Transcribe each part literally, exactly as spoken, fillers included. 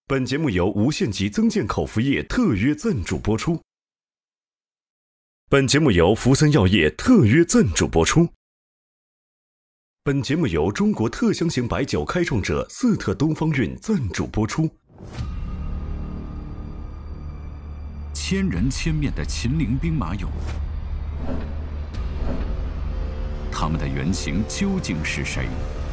本节目由无限极增健口服液特约赞助播出。本节目由福森药业特约赞助播出。本节目由中国特香型白酒开创者四特东方韵赞助播出。 千人千面的秦岭兵马俑，他们的原型究竟是谁？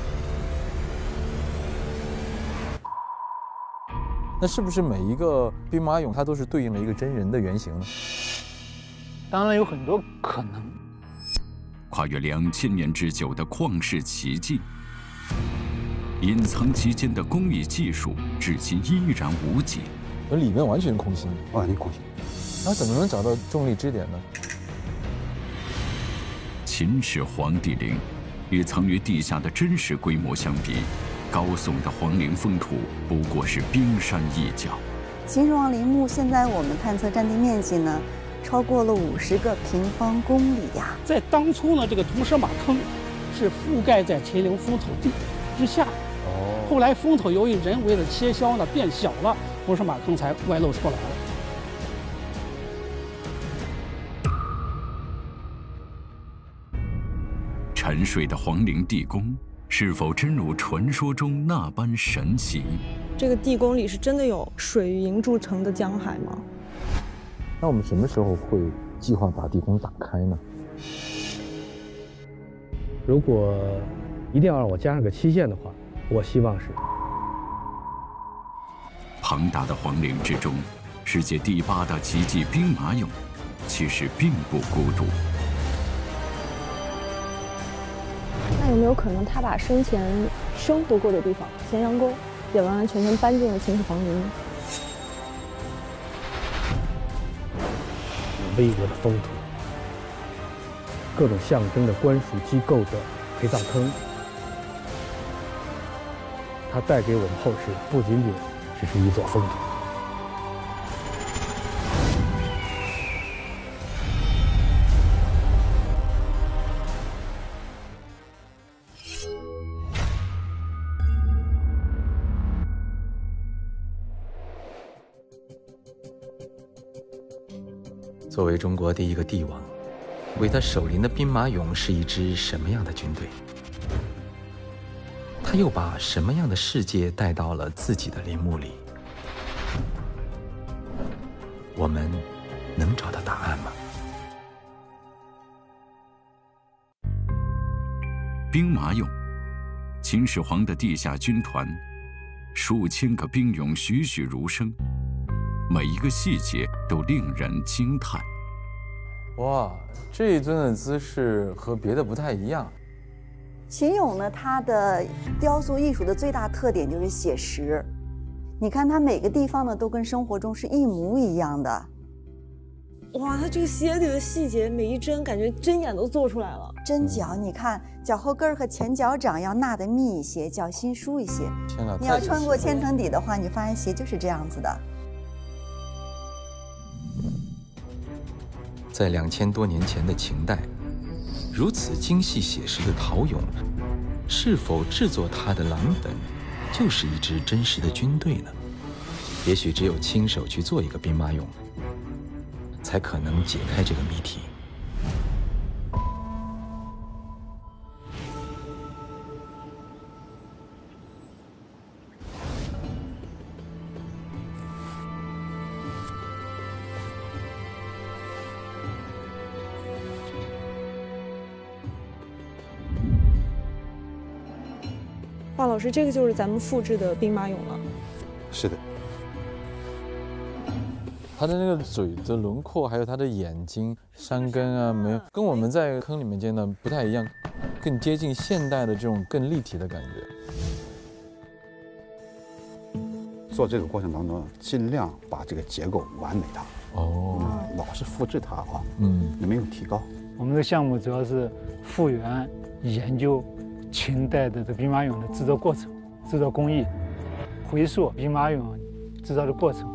那是不是每一个兵马俑它都是对应了一个真人的原型呢？ 当然有很多可能。 跨越两千年之久的旷世奇迹，隐藏其间的工艺技术至今依然无解。 里面完全空心， 完全空心。 那怎么能找到重力支点呢？ 秦始皇帝陵与藏于地下的真实规模相比，高耸的皇陵封土不过是冰山一角。 秦始皇陵墓现在我们探测占地面积呢，超过了五十个平方公里呀。 在当初呢，这个铜蛇马坑是覆盖在秦陵封土地之下。哦。后来封土由于人为的切削呢变小了，铜蛇马坑才外露出来了。 沉睡的皇陵地宫是否真如传说中那般神奇？ 这个地宫里是真的有水银铸成的江海吗？ 那我们什么时候会计划把地宫打开呢？ 如果一定要让我加上个期限的话，我希望是庞大的皇陵之中，世界第八大奇迹兵马俑其实并不孤独。 那有没有可能他把生前生活过的地方咸阳宫也完完全全搬进了秦始皇陵？ 巍峨的封土，各种象征的官署机构的陪葬坑，它带给我们后世不仅仅只是一座封土。 作为中国第一个帝王，为他守陵的兵马俑是一支什么样的军队？他又把什么样的世界带到了自己的陵墓里？我们能找到答案吗？ 兵马俑，秦始皇的地下军团，数千个兵俑栩栩如生，每一个细节都令人惊叹。 哇，这一尊的姿势和别的不太一样。 秦俑呢，它的雕塑艺术的最大特点就是写实。你看它每个地方呢，都跟生活中是一模一样的。 哇，它这个鞋底的细节，每一针感觉针眼都做出来了。 针脚，你看脚后跟和前脚掌要纳得密一些，脚心疏一些。 天哪！ 你要穿过千层底的话，你发现鞋就是这样子的。 在两千多年前的秦代，如此精细写实的陶俑，是否制作它的蓝本就是一支真实的军队呢？也许只有亲手去做一个兵马俑，才可能解开这个谜题。 华老师，这个就是咱们复制的兵马俑了。 是的。 它的那个嘴的轮廓，还有它的眼睛、山根啊，没有跟我们在坑里面见到不太一样，更接近现代的这种更立体的感觉。 做这个过程当中，尽量把这个结构完美它。 哦、 嗯，老是复制它啊， 嗯， 也没有提高。 我们的项目主要是复原研究秦代的这兵马俑的制作过程、制作工艺，回溯兵马俑制造的过程。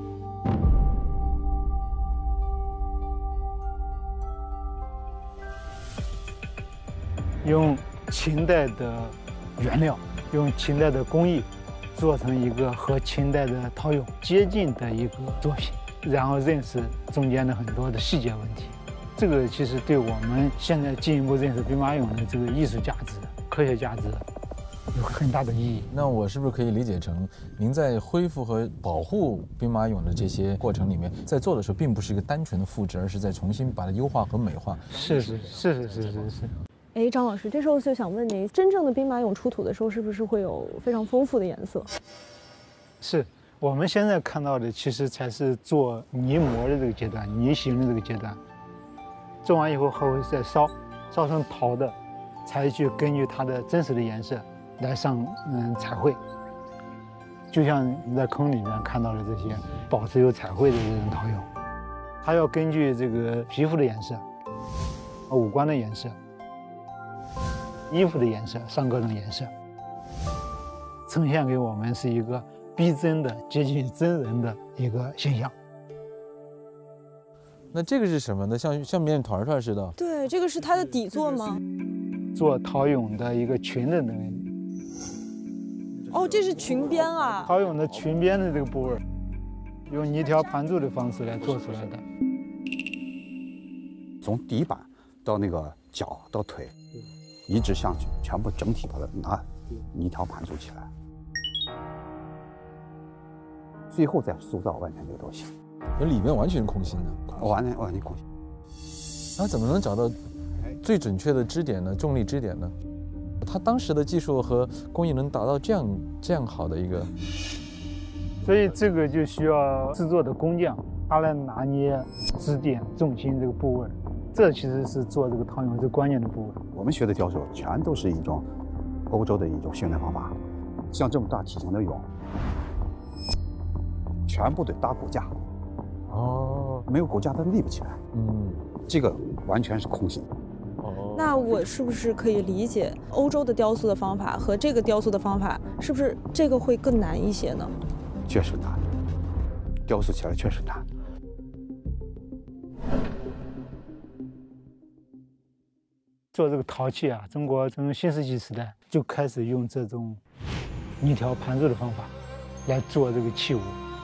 用秦代的原料，用秦代的工艺， 做成一个和清代的陶俑接近的一个作品，然后认识中间的很多的细节问题。这个其实对我们现在进一步认识兵马俑的这个艺术价值、科学价值有很大的意义。 那我是不是可以理解成，您在恢复和保护兵马俑的这些过程里面，在做的时候，并不是一个单纯的复制，而是在重新把它优化和美化？ 是是是是是是是。 哎，张老师，这时候就想问您，真正的兵马俑出土的时候，是不是会有非常丰富的颜色？ 是，我们现在看到的其实才是做泥模的这个阶段，泥形的这个阶段。做完以后还会再烧，烧成陶的，才去根据它的真实的颜色来上嗯彩绘。就像你在坑里面看到的这些保持有彩绘的这种陶俑，它要根据这个皮肤的颜色、五官的颜色、衣服的颜色上各种颜色，呈现给我们是一个逼真的、接近真人的一个形象。 那这个是什么呢？像像面团团似的。 对，这个是它的底座吗？ 做陶俑的一个裙的那个。 哦，这是裙边啊。 陶俑的裙边的这个部位，用泥条盘柱的方式来做出来的。 从底板到那个脚到腿，一直上去，全部整体把它拿泥条盘住起来，最后再塑造外面这个东西。 那里面完全是空心的， 完全完全空心。 那怎么能找到最准确的支点呢？重力支点呢？他当时的技术和工艺能达到这样这样好的一个， 所以这个就需要制作的工匠，他来拿捏支点、重心这个部位，这其实是做这个陶俑最关键的部位。 我们学的雕塑全都是一种欧洲的一种训练方法，像这么大体型的俑，全部得搭骨架。哦，没有骨架它立不起来。嗯，这个完全是空心。 哦，那我是不是可以理解欧洲的雕塑的方法和这个雕塑的方法，是不是这个会更难一些呢？ 确实难，雕塑起来确实难。 做这个陶器啊，中国从新石器时代就开始用这种泥条盘柱的方法来做这个器物。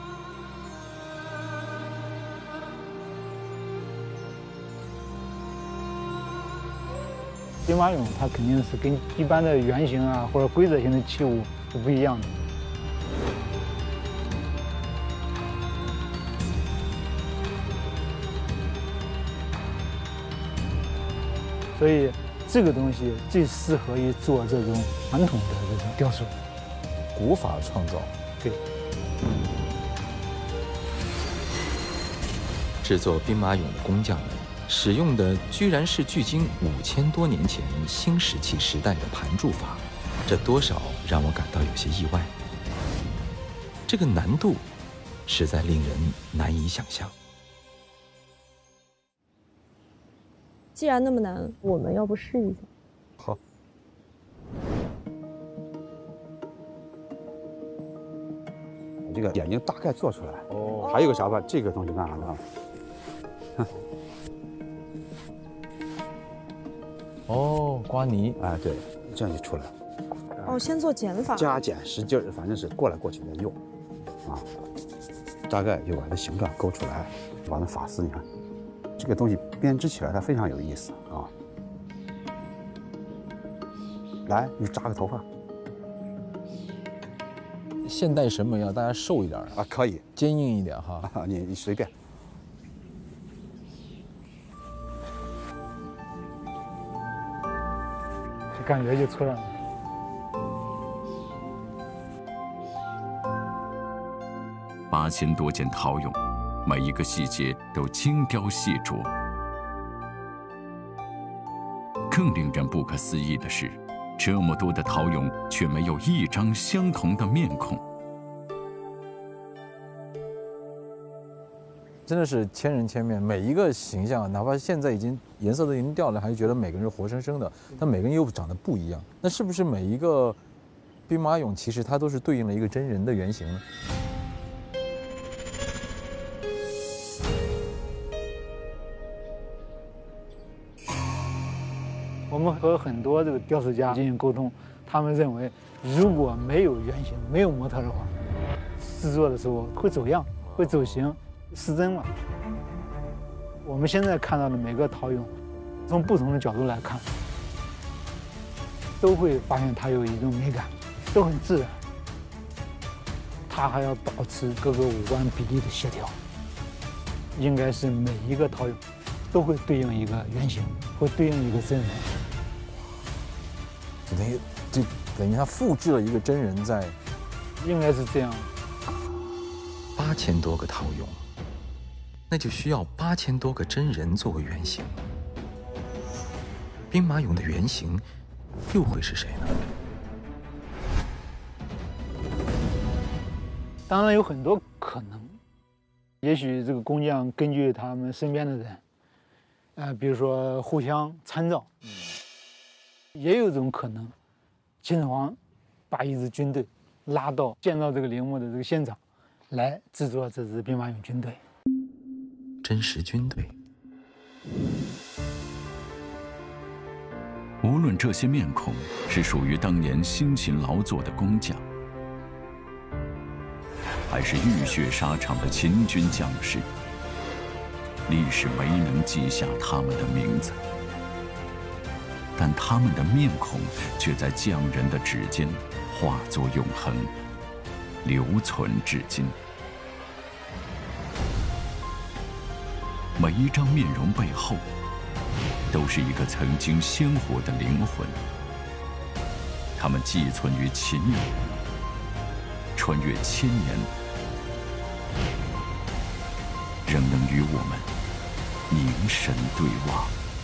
兵马俑它肯定是跟一般的圆形啊或者规则型的器物是不一样的。所以这个东西最适合于做这种传统的这种雕塑， 古法创造。 对。 制作兵马俑的工匠们使用的居然是距今五千多年前新石器时代的盘柱法，这多少让我感到有些意外。这个难度实在令人难以想象。 既然那么难，我们要不试一下？ 好。我这个眼睛大概做出来。哦。还有个啥吧？这个东西干啥呢？哼。 哦，刮泥。 哎，对，这样就出来了。 哦，先做减法。 加减使劲儿，反正是过来过去的用，啊，大概就把它形状勾出来，把那发丝，你看。这个东西编织起来它非常有意思啊！来，你扎个头发。 现代审美要大家瘦一点啊，可以， 坚硬一点哈。 啊、你你随便。 感觉就出来了。 八千多件陶俑。每一个细节都精雕细琢。更令人不可思议的是，这么多的陶俑却没有一张相同的面孔。 真的是千人千面，每一个形象，哪怕现在已经颜色都已经掉了，还是觉得每个人是活生生的，但每个人又长得不一样。那是不是每一个兵马俑其实它都是对应了一个真人的原型呢？ 我们和很多这个雕塑家进行沟通， 他们认为，如果没有原型、没有模特的话，制作的时候会走样、会走形、失真了。我们现在看到的每个陶俑，从不同的角度来看，都会发现它有一种美感，都很自然。它还要保持各个五官比例的协调，应该是每一个陶俑都会对应一个原型，会对应一个真人。 就等于就等于他复制了一个真人在， 应该是这样。 八千多个陶俑，那就需要八千多个真人作为原型。兵马俑的原型又会是谁呢？ 当然有很多可能，也许这个工匠根据他们身边的人，呃，比如说互相参照，嗯、也有一种可能，秦始皇把一支军队拉到建造这个陵墓的这个现场，来制作这支兵马俑军队。 真实军队。 无论这些面孔是属于当年辛勤劳作的工匠，还是浴血沙场的秦军将士，历史没能记下他们的名字，但他们的面孔却在匠人的指尖化作永恒，留存至今。每一张面容背后，都是一个曾经鲜活的灵魂，他们寄存于秦人，穿越千年，仍能与我们凝神对望。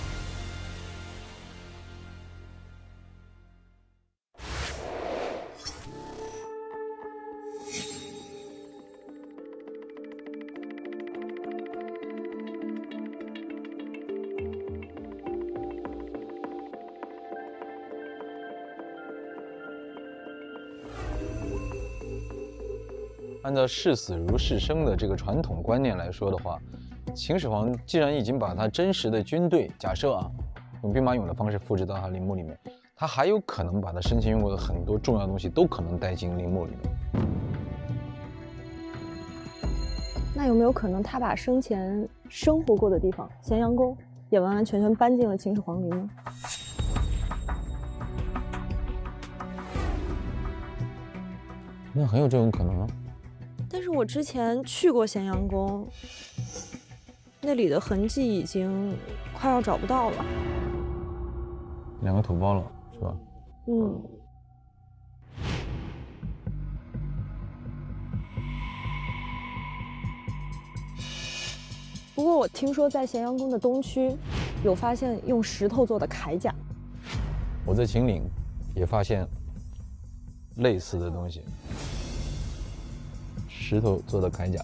按照视死如视生的这个传统观念来说的话，秦始皇既然已经把他真实的军队，假设啊，用兵马俑的方式复制到他陵墓里面，他还有可能把他生前用过的很多重要的东西都可能带进陵墓里面。 那有没有可能他把生前生活过的地方咸阳宫也完完全全搬进了秦始皇陵呢？ 那很有这种可能啊。 但是我之前去过咸阳宫，那里的痕迹已经快要找不到了。 两个土包了，是吧？ 嗯。不过我听说在咸阳宫的东区，有发现用石头做的铠甲。 我在秦岭也发现类似的东西。石头做的铠甲，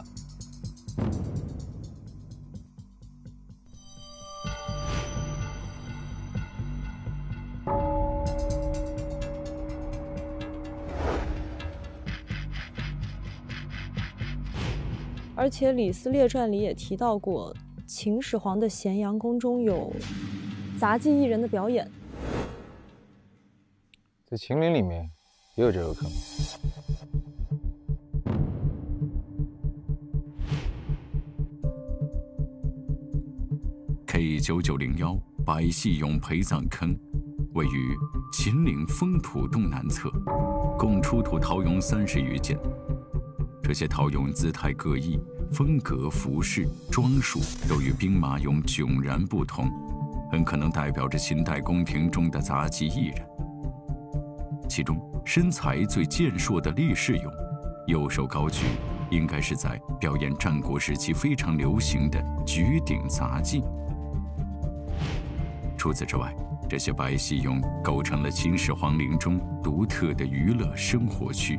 而且《李斯列传》里也提到过，秦始皇的咸阳宫中有杂技艺人的表演。 在秦岭里面也有这个可能。 K 九九零幺百戏俑陪葬坑位于秦岭封土东南侧，共出土陶俑三十余件。这些陶俑姿态各异，风格、服饰、装束都与兵马俑迥然不同，很可能代表着秦代宫廷中的杂技艺人。其中身材最健硕的力士俑，右手高举，应该是在表演战国时期非常流行的举鼎杂技。除此之外，这些白戏俑构成了秦始皇陵中独特的娱乐生活区。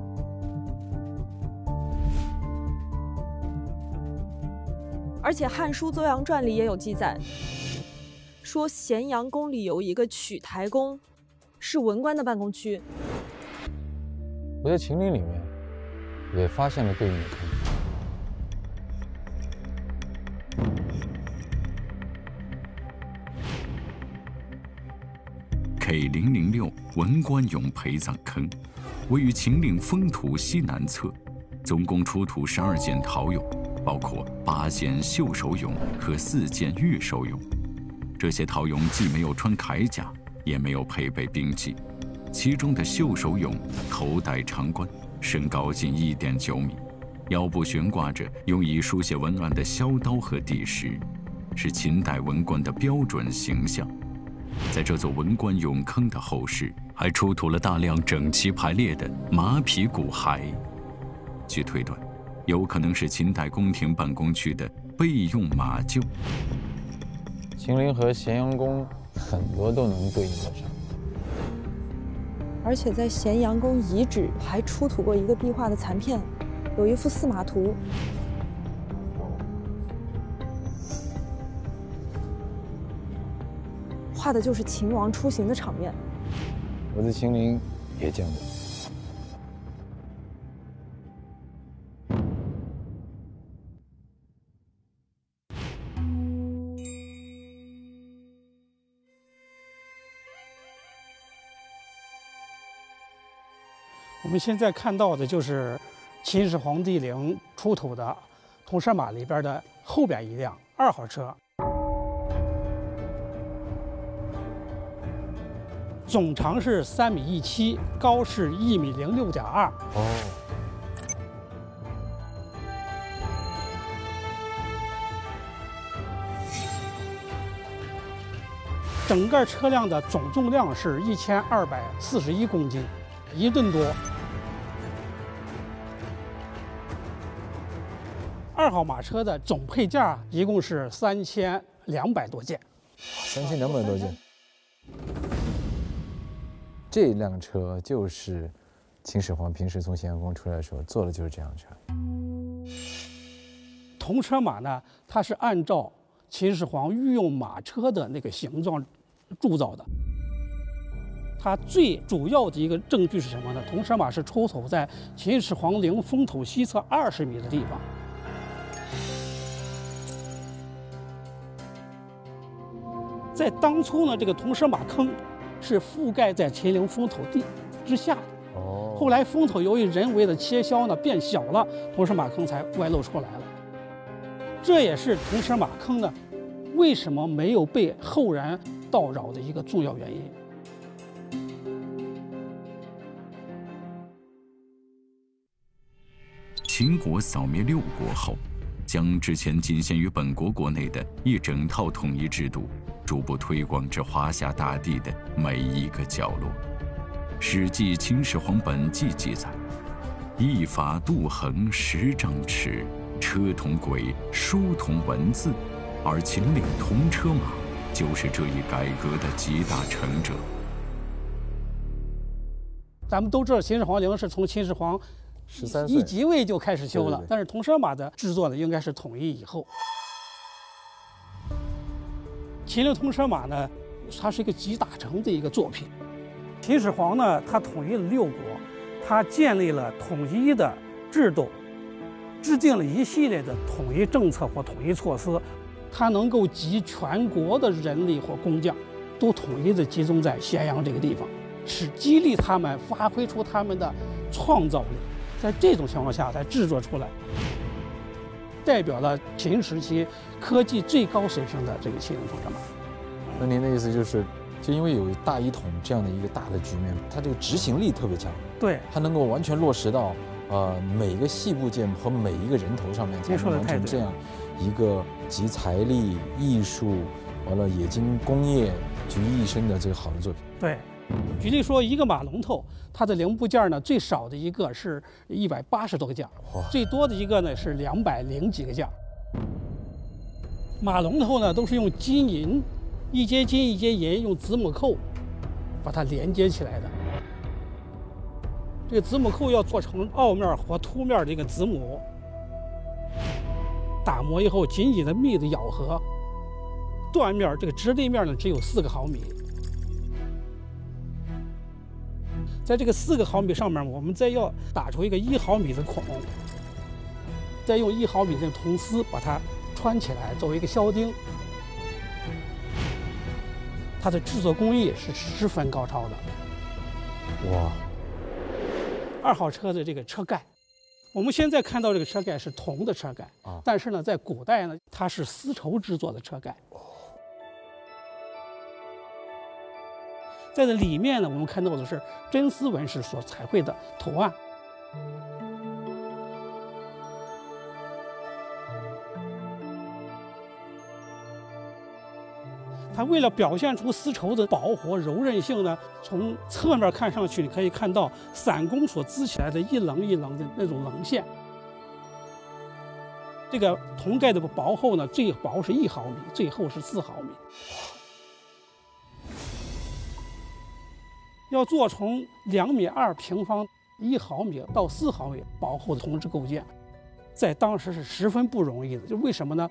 而且《汉书·邹阳传》里也有记载，说咸阳宫里有一个曲台宫，是文官的办公区。 我在秦岭里面也发现了对应的坑。 K 零零六文官俑陪葬坑，位于秦岭封土西南侧，总共出土十二件陶俑，包括八件绣手俑和四件玉手俑。这些陶俑既没有穿铠甲，也没有配备兵器。其中的绣手俑头戴长冠，身高近一点九米，腰部悬挂着用以书写文案的削刀和底石，是秦代文官的标准形象。在这座文官俑坑的后室，还出土了大量整齐排列的马匹骨骸。据推断，有可能是秦代宫廷办公区的备用马厩。 秦陵和咸阳宫很多都能对应得上， 而且在咸阳宫遗址还出土过一个壁画的残片，有一幅司马图。画的就是秦王出行的场面。 我在秦陵也见过。 我们现在看到的就是秦始皇帝陵出土的铜蛇马里边的后边一辆二号车。总长是三米一七，高是一米零六点二。 哦。 整个车辆的总重量是一千二百四十一公斤，一吨多。二号马车的总配件一共是三千两百多件。 三千两百多件。这辆车就是秦始皇平时从咸阳宫出来的时候坐的就是这辆车。 铜车马呢，它是按照秦始皇御用马车的那个形状铸造的。它最主要的一个证据是什么呢？铜车马是出土在秦始皇陵封土西侧二十米的地方。在当初呢，这个铜蛇马坑是覆盖在秦陵封土地之下的。哦。后来封土由于人为的切削呢变小了，铜蛇马坑才外露出来了。这也是铜蛇马坑呢为什么没有被后人盗扰的一个重要原因。 秦国扫灭六国后，将之前仅限于本国国内的一整套统一制度逐步推广至华夏大地的每一个角落。《史记·秦始皇本纪》记载：“一法度衡十丈尺，车同轨，书同文字。”而秦岭铜车马就是这一改革的集大成者。 咱们都知道，秦始皇陵是从秦始皇十三岁一即位就开始修了， 对对对， 但是铜蛇马的制作呢，应该是统一以后。秦岭铜车马呢，它是一个集大成的一个作品。秦始皇呢，他统一了六国，他建立了统一的制度，制定了一系列的统一政策或统一措施，他能够集全国的人力或工匠，都统一的集中在咸阳这个地方，使激励他们发挥出他们的创造力。在这种情况下才制作出来，代表了秦时期科技最高水平的这个秦岭铜车马。 那您的意思就是，就因为有大一统这样的一个大的局面，它这个执行力特别强， 对， 它能够完全落实到呃每一个细部件和每一个人头上面，才能完成这样一个集财力、艺术，完了冶金工业集于一身的这个好的作品。 对。举例说，一个马龙头，它的零部件呢，最少的一个是一百八十多个件，最多的一个呢是两百零几个件。马龙头呢都是用金银，一节金一节银，用子母扣把它连接起来的。这个子母扣要做成凹面或凸面的一个子母，打磨以后紧紧的密的咬合，断面这个直立面呢只有四个毫米。在这个四个毫米上面，我们再要打出一个一毫米的孔，再用一毫米的铜丝把它穿起来，作为一个销钉。 它的制作工艺是十分高超的。 哇！ 二号车的这个车盖，我们现在看到这个车盖是铜的车盖啊，但是呢，在古代呢，它是丝绸制作的车盖。在这里面呢，我们看到的是真丝纹饰所彩绘的图案。它为了表现出丝绸的饱和柔韧性呢，从侧面看上去，你可以看到伞弓所织起来的一棱一棱的那种棱线。这个铜盖的薄厚呢，最薄是一毫米，最厚是四毫米。要做从两米二平方、一毫米到四毫米薄厚的铜制构件，在当时是十分不容易的。就为什么呢？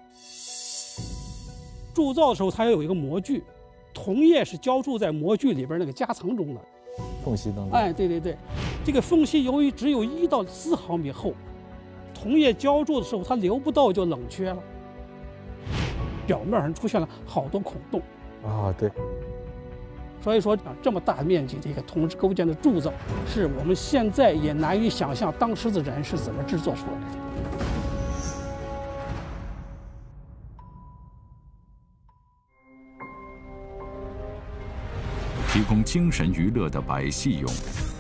铸造的时候，它要有一个模具，铜液是浇铸在模具里边那个夹层中的缝隙当中。 哎，对对对，这个缝隙由于只有一到四毫米厚，铜液浇铸的时候它流不到就冷却了，表面上出现了好多孔洞。 啊，对。 所以说，这么大面积的一个铜制构件的铸造，是我们现在也难以想象当时的人是怎么制作出来的。 提供精神娱乐的百戏俑，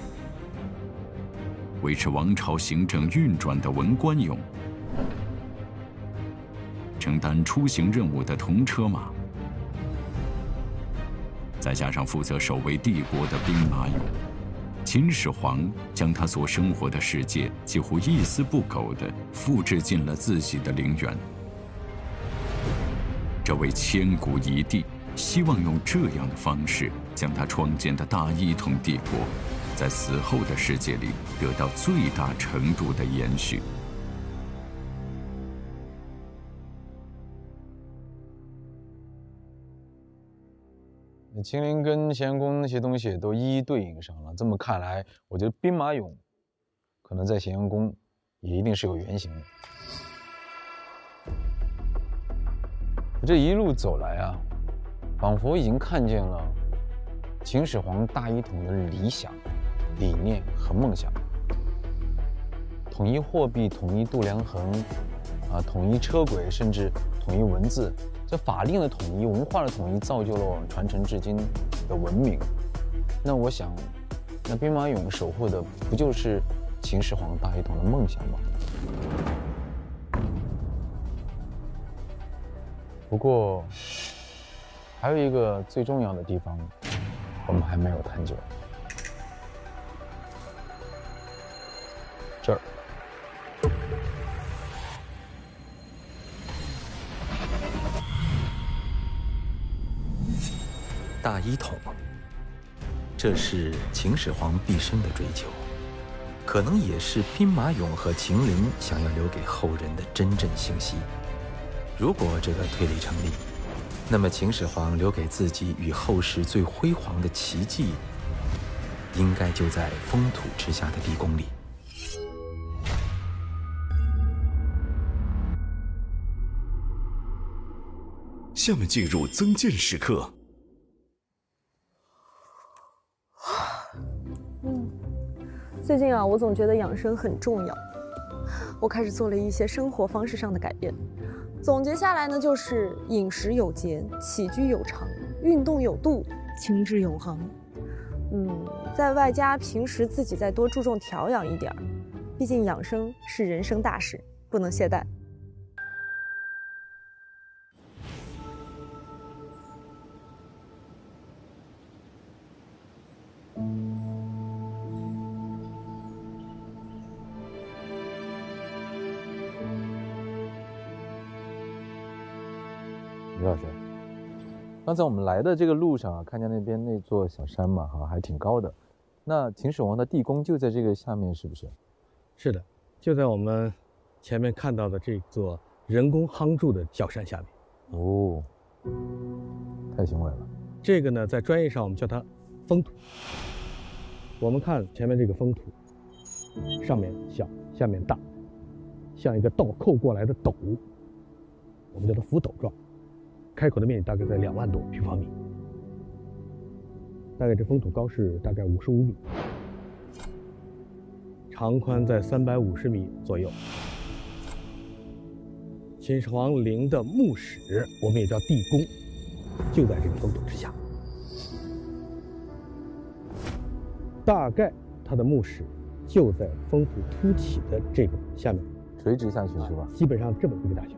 维持王朝行政运转的文官俑，承担出行任务的铜车马，再加上负责守卫帝国的兵马俑，秦始皇将他所生活的世界几乎一丝不苟地复制进了自己的陵园。这位千古一帝希望用这样的方式，将他创建的大一统帝国，在死后的世界里得到最大程度的延续。 秦陵跟咸阳宫那些东西都一一对应上了。这么看来，我觉得兵马俑可能在咸阳宫也一定是有原型的。这一路走来啊，仿佛已经看见了秦始皇大一统的理想、理念和梦想。统一货币、统一度量衡，啊，统一车轨，甚至统一文字。这法令的统一、文化的统一，造就了我们传承至今的文明。那我想，那兵马俑守护的不就是秦始皇大一统的梦想吗？不过，还有一个最重要的地方，我们还没有探究。这儿。 大一统，这是秦始皇毕生的追求，可能也是兵马俑和秦陵想要留给后人的真正信息。如果这个推理成立，那么秦始皇留给自己与后世最辉煌的奇迹，应该就在封土之下的地宫里。 下面进入增建时刻。 嗯，最近啊，我总觉得养生很重要，我开始做了一些生活方式上的改变。总结下来呢，就是饮食有节，起居有常，运动有度，情志永恒。嗯，在外加平时自己再多注重调养一点儿，毕竟养生是人生大事，不能懈怠。 李老师，刚才我们来的这个路上啊，看见那边那座小山嘛，哈，还挺高的。那秦始皇的地宫就在这个下面，是不是？ 是的，就在我们前面看到的这座人工夯筑的小山下面。 哦，太雄伟了。 这个呢，在专业上我们叫它封土。我们看前面这个封土，上面小，下面大，像一个倒扣过来的斗，我们叫它浮斗状。开口的面积大概在两万多平方米。 大概这封土高是大概五十五米，长宽在三百五十米左右。秦始皇陵的墓室，我们也叫地宫，就在这个封土之下。大概它的墓室就在封土凸起的这个下面， 垂直下去是吧？ 基本上这么一个大小，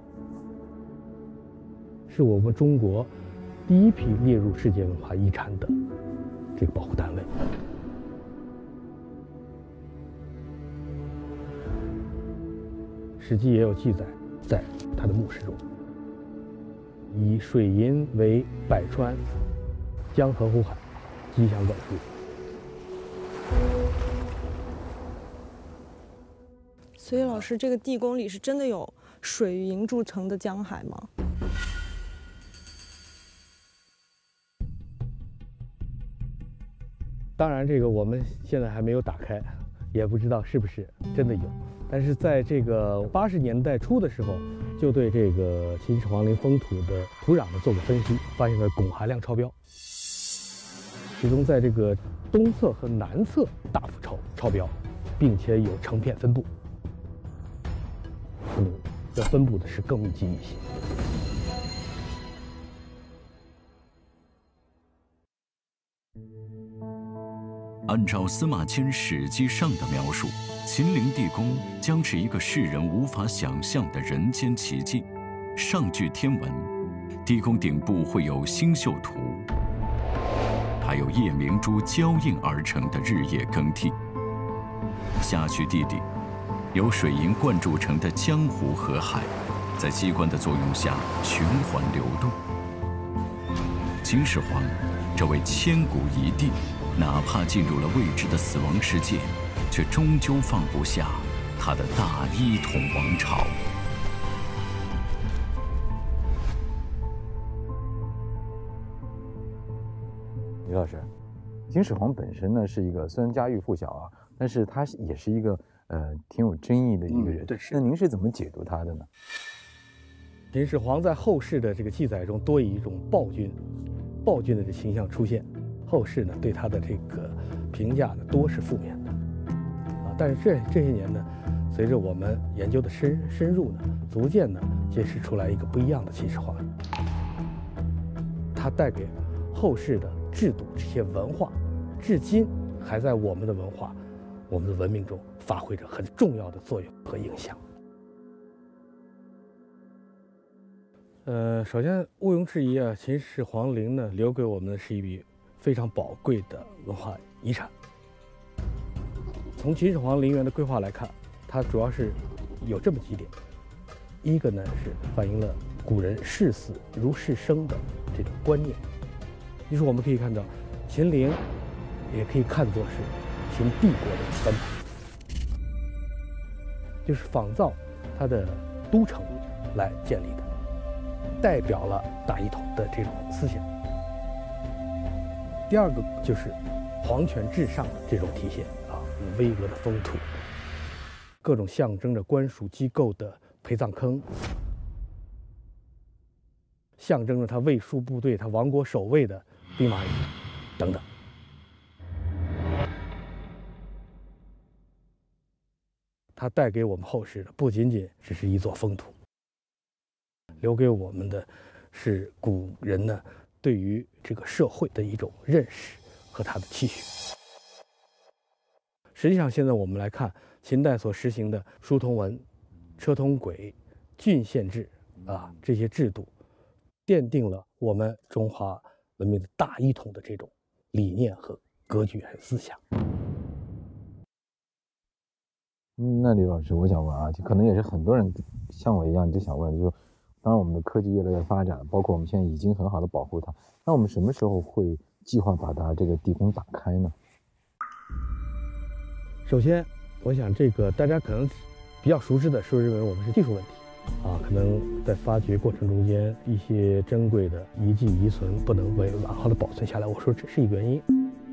是我们中国第一批列入世界文化遗产的这个保护单位。《史记》也有记载，在它的墓室中，以水银为百川，江河湖海，吉祥管束。 所以老师，这个地宫里是真的有水银铸成的江海吗？ 当然，这个我们现在还没有打开，也不知道是不是真的有。但是在这个八十年代初的时候，就对这个秦始皇陵封土的土壤呢做过分析，发现了汞含量超标，其中在这个东侧和南侧大幅超超标，并且有成片分布。嗯，这分布的是更密集一些。 按照司马迁《史记》上的描述，秦陵地宫将是一个世人无法想象的人间奇迹。上据天文，地宫顶部会有星宿图，还有夜明珠交映而成的日夜更替；下去地底，由水银灌注成的江湖河海，在机关的作用下循环流动。秦始皇这位千古一帝，哪怕进入了未知的死亡世界，却终究放不下他的大一统王朝。 李老师，秦始皇本身呢是一个虽然家喻户晓啊，但是他也是一个呃挺有争议的一个人。 嗯、对，是。 那您是怎么解读他的呢？ 秦始皇在后世的这个记载中多以一种暴君、暴君的这形象出现，后世呢对他的这个评价呢多是负面的啊。但是这这些年呢，随着我们研究的深深入呢，逐渐呢揭示出来一个不一样的秦始皇，他带给后世的制度这些文化，至今还在我们的文化、我们的文明中发挥着很重要的作用和影响。呃，首先毋庸置疑啊，秦始皇陵呢留给我们的是一笔非常宝贵的文化遗产。从秦始皇陵园的规划来看，它主要是有这么几点：一个呢是反映了古人视死如视生的这种观念，就是我们可以看到，秦陵也可以看作是秦帝国的翻版，就是仿造它的都城来建立的，代表了大一统的这种思想。第二个就是皇权至上的这种体现啊，巍峨的封土，各种象征着官属机构的陪葬坑，象征着他卫戍部队、他王国守卫的兵马俑等等。它带给我们后世的不仅仅只是一座封土，留给我们的是古人呢对于这个社会的一种认识和他的期许。实际上，现在我们来看秦代所实行的书同文、车同轨、郡县制啊这些制度，奠定了我们中华文明的大一统的这种理念和格局还有思想。 嗯，那李老师，我想问啊，就可能也是很多人像我一样就想问，就是当然我们的科技越来越发展，包括我们现在已经很好的保护它，那我们什么时候会计划把它这个地宫打开呢？ 首先，我想这个大家可能比较熟知的是认为我们是技术问题啊，可能在发掘过程中间一些珍贵的遗迹遗存不能被完好的保存下来，我说这是一个原因。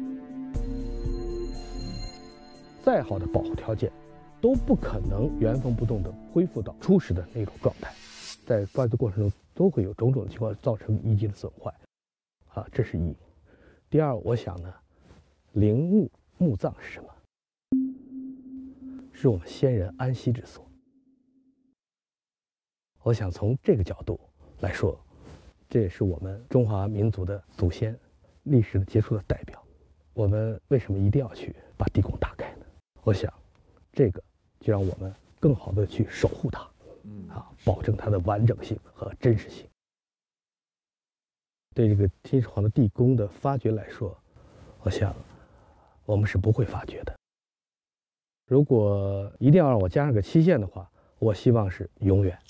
再好的保护条件，都不可能原封不动地恢复到初始的那种状态，在发掘过程中都会有种种的情况造成遗迹的损坏，啊，这是一。 第二，我想呢，陵墓墓葬是什么？是我们先人安息之所。我想从这个角度来说，这也是我们中华民族的祖先历史的杰出的代表。我们为什么一定要去把地宫打开呢？我想，这个就让我们更好的去守护它，啊，保证它的完整性和真实性。对这个秦始皇的地宫的发掘来说，我想我们是不会发掘的。如果一定要让我加上个期限的话，我希望是永远。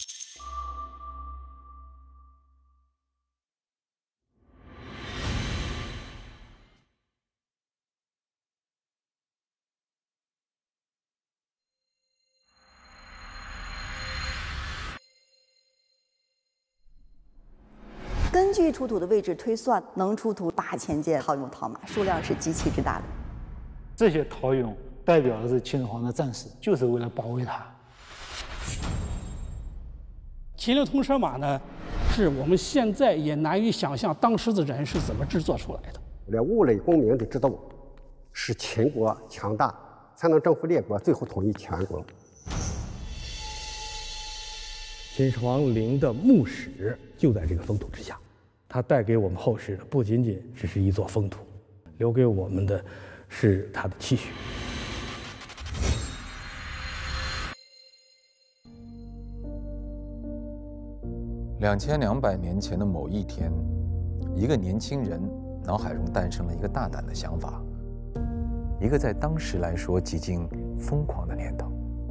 根据出土的位置推算，能出土八千件陶俑陶马，数量是极其之大的。 这些陶俑代表的是秦始皇的战士，就是为了保卫他。 秦岭铜蛇马呢，是我们现在也难以想象当时的人是怎么制作出来的。 连物类公民的制度，使秦国强大，才能征服列国，最后统一全国。 秦始皇陵的墓室就在这个封土之下，它带给我们后世的不仅仅只是一座封土，留给我们的是它的期许。 两千两百年前的某一天，一个年轻人脑海中诞生了一个大胆的想法，一个在当时来说几近疯狂的念头。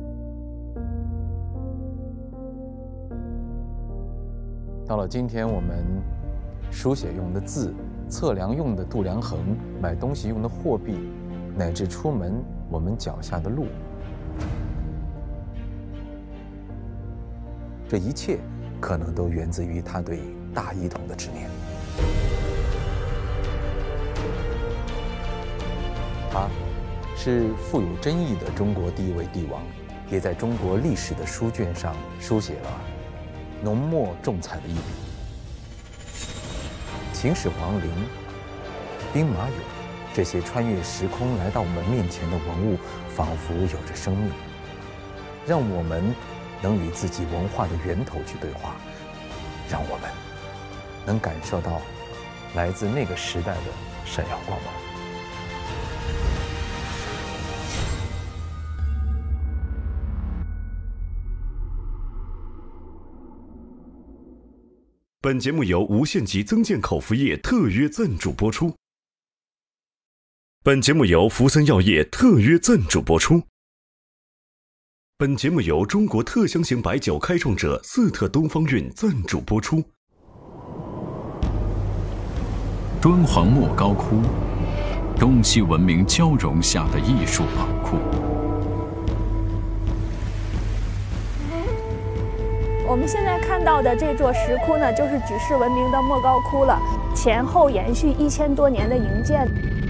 到了今天，我们书写用的字、测量用的度量衡、买东西用的货币，乃至出门我们脚下的路，这一切可能都源自于他对大一统的执念。他是富有争议的中国第一位帝王，也在中国历史的书卷上书写了浓墨重彩的一笔。秦始皇陵、兵马俑，这些穿越时空来到我们面前的文物，仿佛有着生命，让我们能与自己文化的源头去对话，让我们能感受到来自那个时代的闪耀光芒。 本节目由无限极增健口服液特约赞助播出。本节目由福森药业特约赞助播出。本节目由中国特香型白酒开创者四特东方韵赞助播出。 敦煌莫高窟，东西文明交融下的艺术宝库。 我们现在看到的这座石窟呢，就是举世闻名的莫高窟了，前后延续一千多年的营建。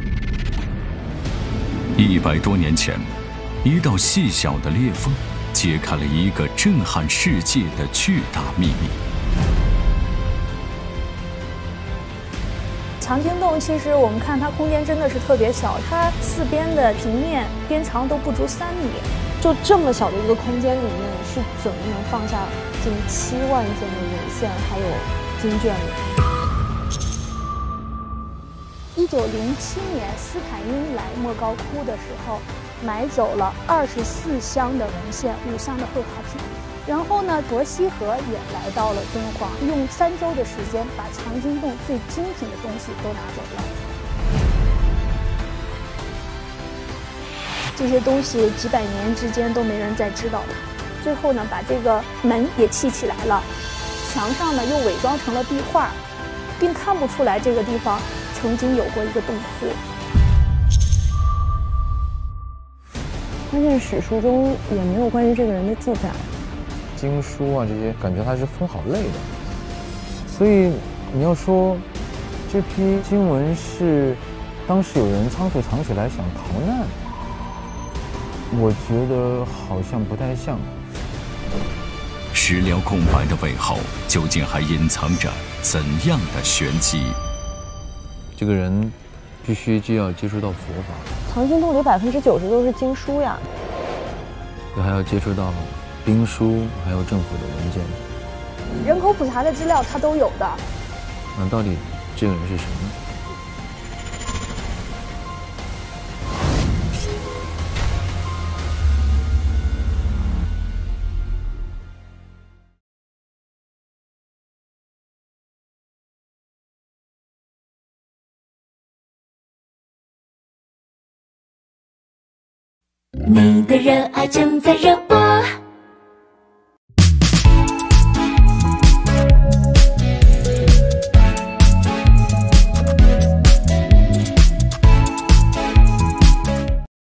一百多年前，一道细小的裂缝，揭开了一个震撼世界的巨大秘密。 藏经洞其实我们看它空间真的是特别小，它四边的平面边长都不足三米， 就这么小的一个空间里面，是怎么能放下近七万件的文献还有经卷的？ 一九零七年，斯坦因来莫高窟的时候，买走了二十四箱的文献，五箱的绘画品。然后呢，伯希和也来到了敦煌，用三周的时间把藏经洞最精品的东西都拿走了。这些东西几百年之间都没人再知道它。最后呢，把这个门也砌起来了，墙上呢又伪装成了壁画，并看不出来这个地方曾经有过一个洞窟。 关键史书中也没有关于这个人的记载。 经书啊，这些感觉它是分好类的，所以你要说这批经文是当时有人仓促藏起来想逃难，我觉得好像不太像。 史料空白的背后，究竟还隐藏着怎样的玄机？ 这个人必须既要接触到佛法， 藏经洞里百分之九十都是经书呀， 也还要接触到兵书，还有政府的文件。 人口普查的资料他都有的。 那到底这个人是谁呢？ 你的热爱正在热播。